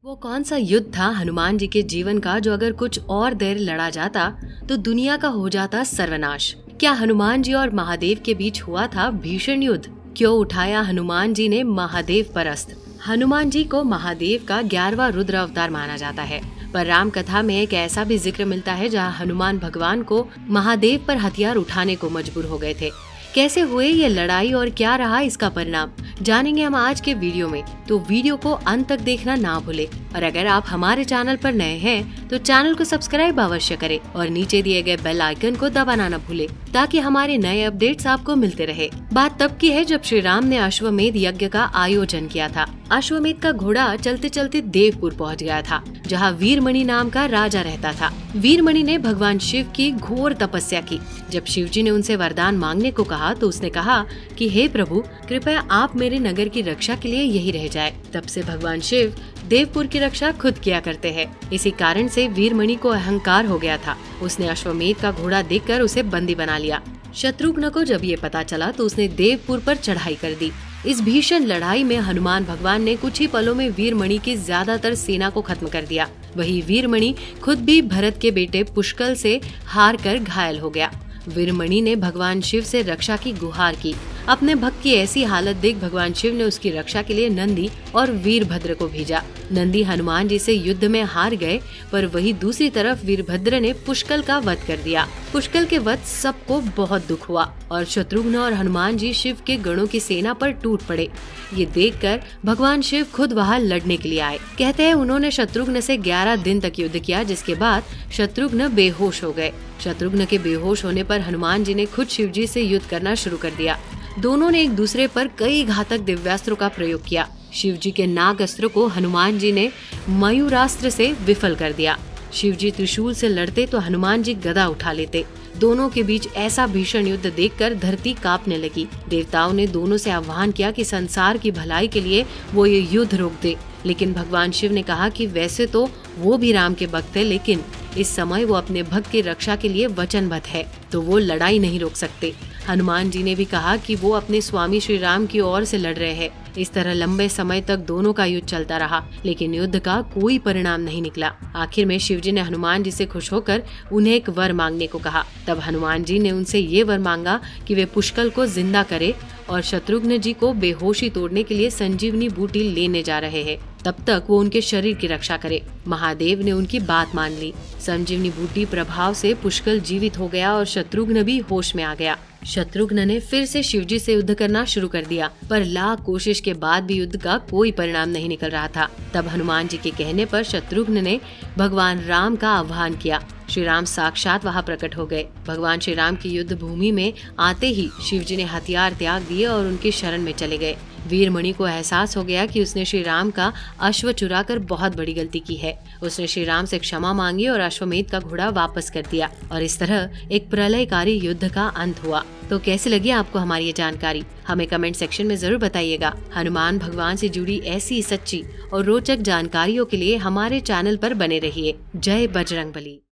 वो कौन सा युद्ध था हनुमान जी के जीवन का जो अगर कुछ और देर लड़ा जाता तो दुनिया का हो जाता सर्वनाश। क्या हनुमान जी और महादेव के बीच हुआ था भीषण युद्ध? क्यों उठाया हनुमान जी ने महादेव पर अस्त्र? हनुमान जी को महादेव का 11वां रुद्र अवतार माना जाता है, पर राम कथा में एक ऐसा भी जिक्र मिलता है जहाँ हनुमान भगवान को महादेव पर हथियार उठाने को मजबूर हो गए थे। कैसे हुए ये लड़ाई और क्या रहा इसका परिणाम, जानेंगे हम आज के वीडियो में, तो वीडियो को अंत तक देखना ना भूले। और अगर आप हमारे चैनल पर नए हैं तो चैनल को सब्सक्राइब अवश्य करें और नीचे दिए गए बेल आइकन को दबाना न भूले ताकि हमारे नए अपडेट्स आपको मिलते रहे। बात तब की है जब श्री राम ने अश्वमेध यज्ञ का आयोजन किया था। अश्वमेध का घोड़ा चलते चलते देवपुर पहुंच गया था, जहां वीरमणि नाम का राजा रहता था। वीरमणि ने भगवान शिव की घोर तपस्या की। जब शिव जी ने उनसे वरदान मांगने को कहा तो उसने कहा कि हे प्रभु, कृपया आप मेरे नगर की रक्षा के लिए यही रह जाए। तब से भगवान शिव देवपुर की रक्षा खुद किया करते हैं। इसी कारण से वीरमणि को अहंकार हो गया था। उसने अश्वमेध का घोड़ा देखकर उसे बंदी बना लिया। शत्रुघ्न को जब ये पता चला तो उसने देवपुर पर चढ़ाई कर दी। इस भीषण लड़ाई में हनुमान भगवान ने कुछ ही पलों में वीरमणि की ज्यादातर सेना को खत्म कर दिया। वही वीरमणि खुद भी भरत के बेटे पुष्कल से हार कर घायल हो गया। वीरमणि ने भगवान शिव से रक्षा की गुहार की। अपने भक्त की ऐसी हालत देख भगवान शिव ने उसकी रक्षा के लिए नंदी और वीरभद्र को भेजा। नंदी हनुमान जी से युद्ध में हार गए, पर वही दूसरी तरफ वीरभद्र ने पुष्कल का वध कर दिया। पुष्कल के वध सबको बहुत दुख हुआ और शत्रुघ्न और हनुमान जी शिव के गणों की सेना पर टूट पड़े। ये देखकर भगवान शिव खुद वहां लड़ने के लिए आए। कहते हैं उन्होंने शत्रुघ्न से 11 दिन तक युद्ध किया, जिसके बाद शत्रुघ्न बेहोश हो गए। शत्रुघ्न के बेहोश होने पर हनुमान जी ने खुद शिव जी से युद्ध करना शुरू कर दिया। दोनों ने एक दूसरे पर कई घातक दिव्यास्त्रों का प्रयोग किया। शिव जी के नाग अस्त्र को हनुमान जी ने मयूरास्त्र से विफल कर दिया। शिव जी त्रिशूल से लड़ते तो हनुमान जी गदा उठा लेते। दोनों के बीच ऐसा भीषण युद्ध देखकर धरती कांपने लगी। देवताओं ने दोनों से आह्वान किया कि संसार की भलाई के लिए वो ये युद्ध रोक दे, लेकिन भगवान शिव ने कहा कि वैसे तो वो भी राम के भक्त है, लेकिन इस समय वो अपने भक्त की रक्षा के लिए वचनबद्ध है, तो वो लड़ाई नहीं रोक सकते। हनुमान जी ने भी कहा कि वो अपने स्वामी श्री राम की ओर से लड़ रहे हैं। इस तरह लंबे समय तक दोनों का युद्ध चलता रहा, लेकिन युद्ध का कोई परिणाम नहीं निकला। आखिर में शिव जी ने हनुमान जी से खुश होकर उन्हें एक वर मांगने को कहा। तब हनुमान जी ने उनसे ये वर मांगा कि वे पुष्कल को जिंदा करे और शत्रुघ्न जी को बेहोशी तोड़ने के लिए संजीवनी बूटी लेने जा रहे हैं, तब तक वो उनके शरीर की रक्षा करे। महादेव ने उनकी बात मान ली। संजीवनी बूटी प्रभाव से पुष्कल जीवित हो गया और शत्रुघ्न भी होश में आ गया। शत्रुघ्न ने फिर से शिवजी से युद्ध करना शुरू कर दिया, पर लाख कोशिश के बाद भी युद्ध का कोई परिणाम नहीं निकल रहा था। तब हनुमान जी के कहने पर शत्रुघ्न ने भगवान राम का आह्वान किया। श्री राम साक्षात वहां प्रकट हो गए। भगवान श्री राम की युद्ध भूमि में आते ही शिव जी ने हथियार त्याग दिए और उनकी शरण में चले गए। वीरमणि को एहसास हो गया कि उसने श्री राम का अश्व चुराकर बहुत बड़ी गलती की है। उसने श्री राम से क्षमा मांगी और अश्वमेध का घोड़ा वापस कर दिया और इस तरह एक प्रलयकारी युद्ध का अंत हुआ। तो कैसी लगी आपको हमारी ये जानकारी, हमें कमेंट सेक्शन में जरूर बताइएगा। हनुमान भगवान से जुड़ी ऐसी सच्ची और रोचक जानकारियों के लिए हमारे चैनल पर बने रहिए। जय बजरंगबली।